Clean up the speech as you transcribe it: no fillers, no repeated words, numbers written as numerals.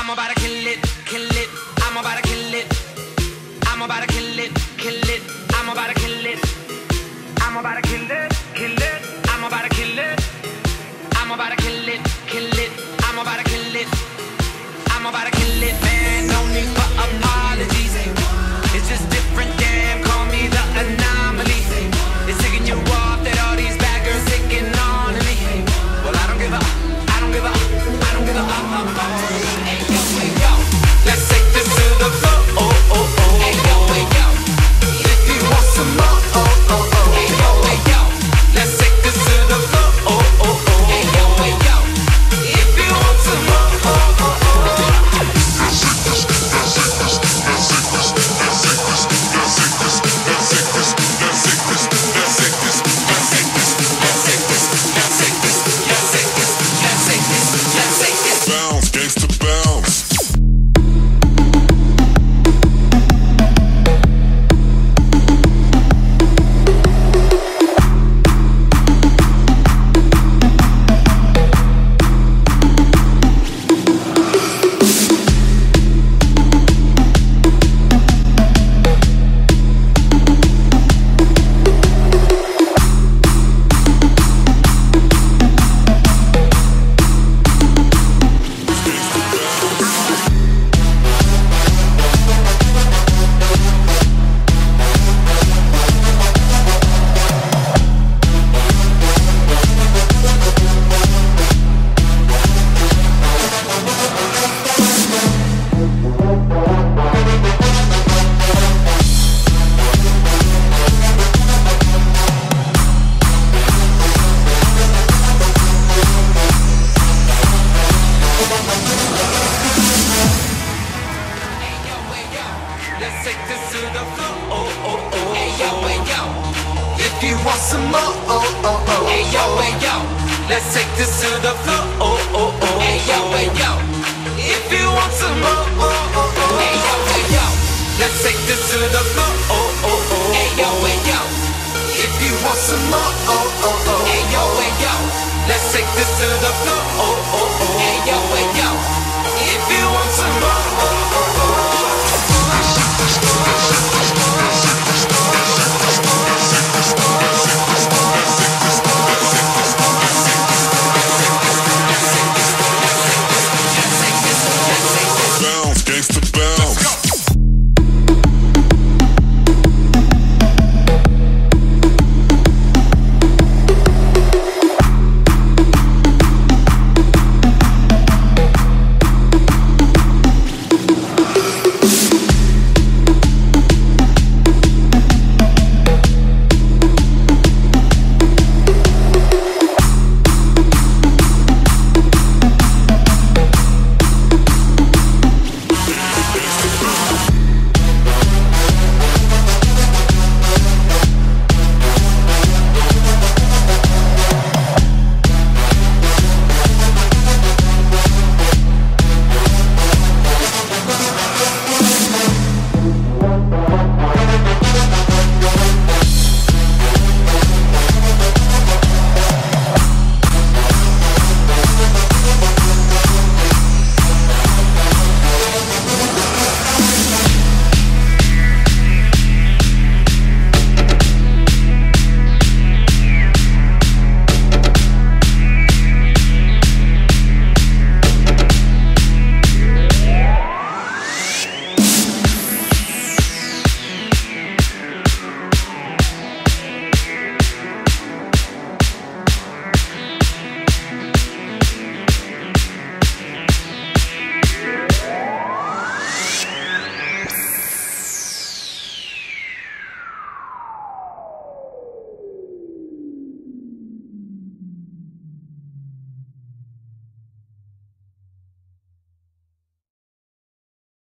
I'm about to kill it, kill it. I'm about to kill it. I'm about to kill it, kill it. I'm about to kill it. I'm about to kill it, kill it. I'm about to kill it. I'm about to kill it, kill it. I'm about to kill it. I'm about to kill it, man. No need for apologies. It's just different, damn. Call me the anomaly. It's ticking you off that all these bad girls taking on to me. Well, I don't give up. I don't give up. I don't give up. Hey yo, hey yo, let's take this to the floor. Oh oh oh. Hey yo, hey yo, if you want some more. Oh oh oh. Hey yo, hey yo, let's take this to the floor. Oh oh oh. Hey yo, hey yo, if you want some more. Oh oh oh. Bounce, gangsta bounce. Let's take this to the floor. Oh oh oh. Hey yo, hey yo, if you want some more. Oh oh oh. Hey yo, hey yo, let's take this to the floor. Oh oh oh. Hey yo, hey yo, if you want some more. Oh oh oh. Hey yo, hey yo, let's take this to the floor. Oh oh oh. Hey yo, hey yo, if you want some more. Oh oh oh. Hey yo, hey yo, let's take this to the floor. Oh oh.